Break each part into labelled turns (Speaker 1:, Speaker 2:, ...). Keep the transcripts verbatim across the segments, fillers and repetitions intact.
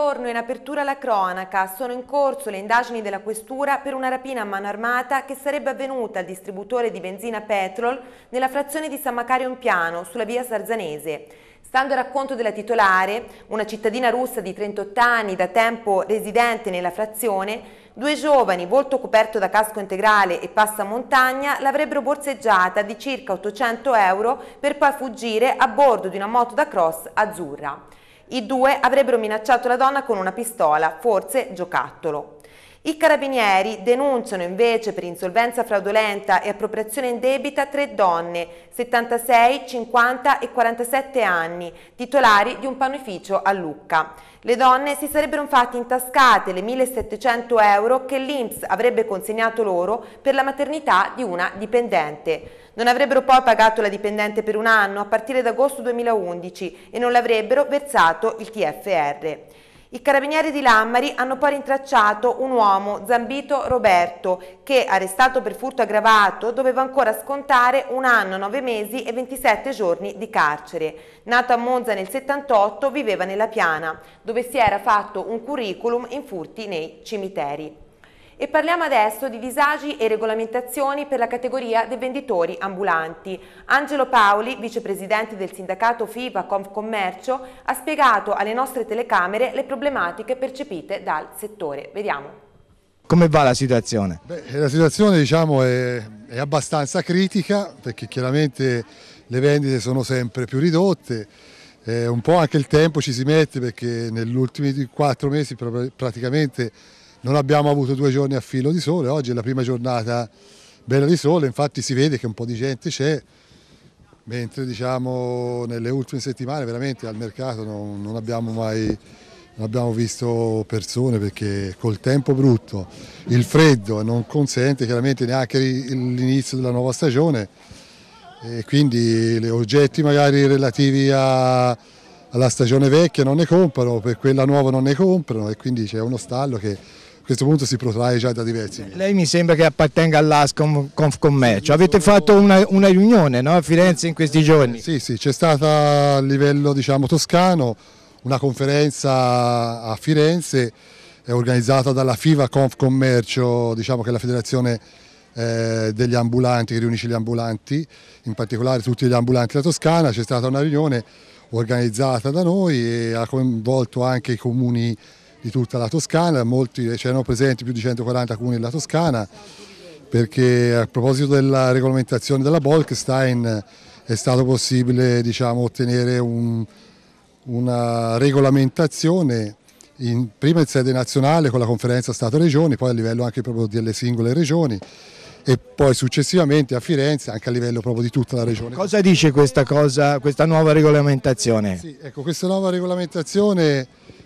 Speaker 1: Buongiorno, in apertura la cronaca. Sono in corso le indagini della questura per una rapina a mano armata che sarebbe avvenuta al distributore di benzina Petrol nella frazione di San Macario in Piano, sulla via Sarzanese. Stando al racconto della titolare, una cittadina russa di trentotto anni da tempo residente nella frazione, due giovani, volto coperto da casco integrale e passamontagna, l'avrebbero borseggiata di circa ottocento euro per poi fuggire a bordo di una moto da cross azzurra. I due avrebbero minacciato la donna con una pistola, forse giocattolo. I carabinieri denunciano invece per insolvenza fraudolenta e appropriazione indebita tre donne, settantasei, cinquanta e quarantasette anni, titolari di un panificio a Lucca. Le donne si sarebbero infatti intascate le millesettecento euro che l'I N P S avrebbe consegnato loro per la maternità di una dipendente. Non avrebbero poi pagato la dipendente per un anno a partire da agosto duemilaundici e non le avrebbero versato il T F R. I carabinieri di Lammari hanno poi rintracciato un uomo, Zambito Roberto, che, arrestato per furto aggravato, doveva ancora scontare un anno, nove mesi e ventisette giorni di carcere. Nato a Monza nel settantotto, viveva nella Piana, dove si era fatto un curriculum in furti nei cimiteri. E parliamo adesso di disagi e regolamentazioni per la categoria dei venditori ambulanti. Angelo Paoli, vicepresidente del sindacato FIVA Confcommercio, ha spiegato alle nostre telecamere le problematiche percepite dal settore. Vediamo.
Speaker 2: Come va la situazione?
Speaker 3: Beh, la situazione diciamo, è, è abbastanza critica, perché chiaramente le vendite sono sempre più ridotte. Eh, un po' anche il tempo ci si mette, perché negli ultimi quattro mesi praticamente non abbiamo avuto due giorni a filo di sole. Oggi è la prima giornata bella di sole, infatti si vede che un po' di gente c'è, mentre diciamo nelle ultime settimane veramente al mercato non, non abbiamo mai non abbiamo visto persone, perché col tempo brutto, il freddo non consente chiaramente neanche l'inizio della nuova stagione, e quindi gli oggetti magari relativi a alla stagione vecchia non ne comprano, per quella nuova non ne comprano, e quindi c'è uno stallo che a questo punto si protrae già da diversi mesi.
Speaker 2: Lei mi sembra che appartenga all'Ascom Confcommercio, avete fatto una, una riunione, no, a Firenze in questi giorni?
Speaker 3: Eh, sì, sì, c'è stata a livello diciamo, toscano una conferenza a Firenze organizzata dalla FIVA Confcommercio, diciamo che è la federazione eh, degli ambulanti, che riunisce gli ambulanti, in particolare tutti gli ambulanti della Toscana. C'è stata una riunione organizzata da noi e ha coinvolto anche i comuni di tutta la Toscana, c'erano presenti più di centoquaranta comuni della Toscana, perché a proposito della regolamentazione della Bolkestein è stato possibile diciamo, ottenere un, una regolamentazione in, prima in sede nazionale con la conferenza Stato-Regioni, poi a livello anche proprio delle singole regioni, e poi successivamente a Firenze anche a livello proprio di tutta la regione.
Speaker 2: Cosa dice questa, cosa, questa nuova regolamentazione?
Speaker 3: Sì, ecco, questa nuova regolamentazione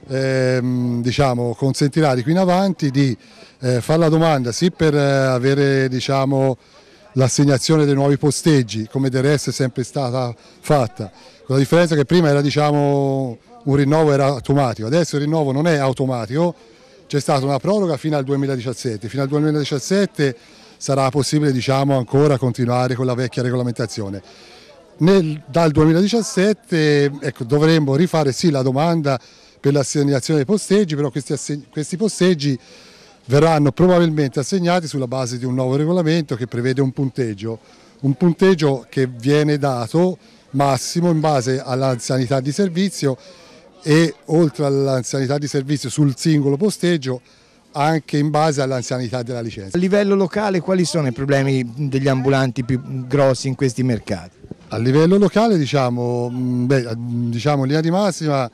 Speaker 3: ehm, diciamo, consentirà di qui in avanti di eh, fare la domanda sì per eh, avere diciamo, l'assegnazione dei nuovi posteggi, come del resto è sempre stata fatta, con la differenza che prima era diciamo, un rinnovo era automatico, adesso il rinnovo non è automatico, c'è stata una proroga fino al duemiladiciassette, fino al duemiladiciassette sarà possibile diciamo, ancora continuare con la vecchia regolamentazione. Nel, dal duemiladiciassette ecco, dovremmo rifare sì la domanda per l'assegnazione dei posteggi, però questi, questi posteggi verranno probabilmente assegnati sulla base di un nuovo regolamento che prevede un punteggio, un punteggio che viene dato massimo in base all'anzianità di servizio e oltre all'anzianità di servizio sul singolo posteggio anche in base all'anzianità della licenza.
Speaker 2: A livello locale quali sono i problemi degli ambulanti più grossi in questi mercati?
Speaker 3: A livello locale diciamo, beh, diciamo in linea di massima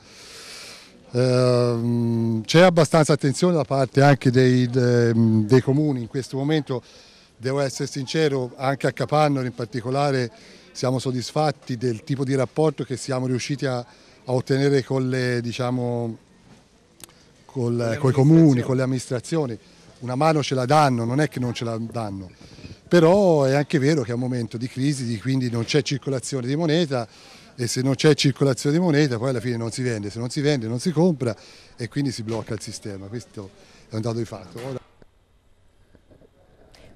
Speaker 3: ehm, c'è abbastanza attenzione da parte anche dei, dei, dei comuni. In questo momento devo essere sincero, anche a Capannori in particolare siamo soddisfatti del tipo di rapporto che siamo riusciti a, a ottenere con le diciamo, con i comuni, con le amministrazioni. Una mano ce la danno, non è che non ce la danno, però è anche vero che è un momento di crisi, quindi non c'è circolazione di moneta, e se non c'è circolazione di moneta poi alla fine non si vende, se non si vende non si compra e quindi si blocca il sistema, questo è un dato di fatto. Ora...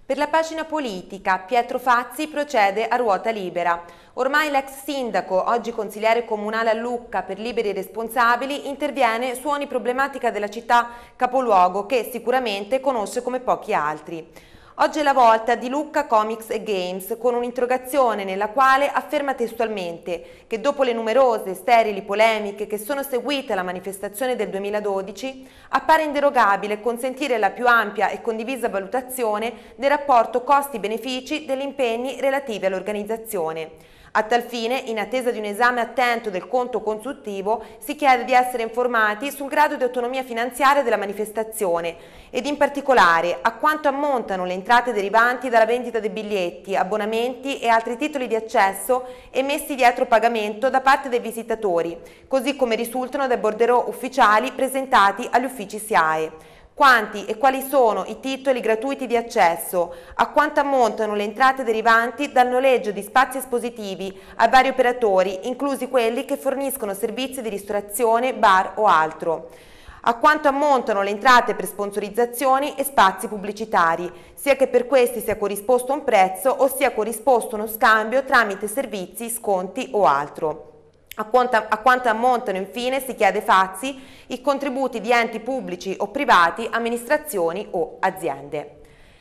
Speaker 1: Per la pagina politica, Pietro Fazzi procede a ruota libera. Ormai l'ex sindaco, oggi consigliere comunale a Lucca per Liberi e Responsabili, interviene su ogni problematica della città capoluogo che sicuramente conosce come pochi altri. Oggi è la volta di Lucca Comics e Games, con un'interrogazione nella quale afferma testualmente che dopo le numerose e sterili polemiche che sono seguite alla manifestazione del duemiladodici, appare inderogabile consentire la più ampia e condivisa valutazione del rapporto costi-benefici degli impegni relativi all'organizzazione. A tal fine, in attesa di un esame attento del conto consuntivo, si chiede di essere informati sul grado di autonomia finanziaria della manifestazione ed in particolare a quanto ammontano le entrate derivanti dalla vendita dei biglietti, abbonamenti e altri titoli di accesso emessi dietro pagamento da parte dei visitatori, così come risultano dai bordereau ufficiali presentati agli uffici S I A E. Quanti e quali sono i titoli gratuiti di accesso, a quanto ammontano le entrate derivanti dal noleggio di spazi espositivi a vari operatori, inclusi quelli che forniscono servizi di ristorazione, bar o altro, a quanto ammontano le entrate per sponsorizzazioni e spazi pubblicitari, sia che per questi sia corrisposto un prezzo o sia corrisposto uno scambio tramite servizi, sconti o altro. A quanto, a quanto ammontano infine, si chiede Fazzi, i contributi di enti pubblici o privati, amministrazioni o aziende.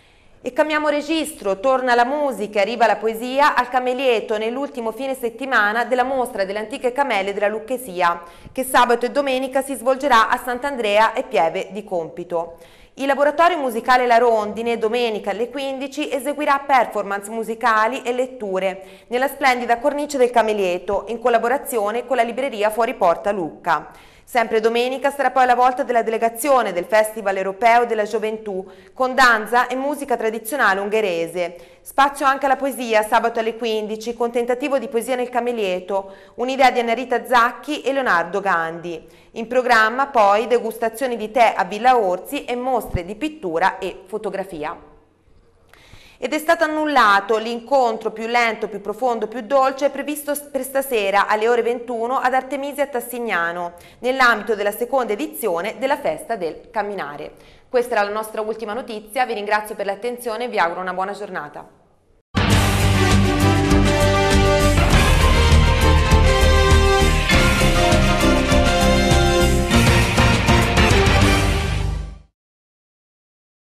Speaker 1: E cambiamo registro, torna la musica e arriva la poesia al Camelieto nell'ultimo fine settimana della mostra delle antiche camelie della Lucchesia, che sabato e domenica si svolgerà a Sant'Andrea e Pieve di Compito. Il laboratorio musicale La Rondine, domenica alle quindici, eseguirà performance musicali e letture nella splendida cornice del Camelieto, in collaborazione con la libreria Fuori Porta Lucca. Sempre domenica sarà poi la volta della delegazione del Festival Europeo della Gioventù, con danza e musica tradizionale ungherese. Spazio anche alla poesia sabato alle quindici, con tentativo di poesia nel Camelieto, un'idea di Annarita Zacchi e Leonardo Gandi. In programma poi degustazioni di tè a Villa Orsi e mostre di pittura e fotografia. Ed è stato annullato l'incontro più lento, più profondo, più dolce previsto per stasera alle ore ventuno ad Artemisia Tassignano, nell'ambito della seconda edizione della Festa del Camminare. Questa era la nostra ultima notizia, vi ringrazio per l'attenzione e vi auguro una buona giornata.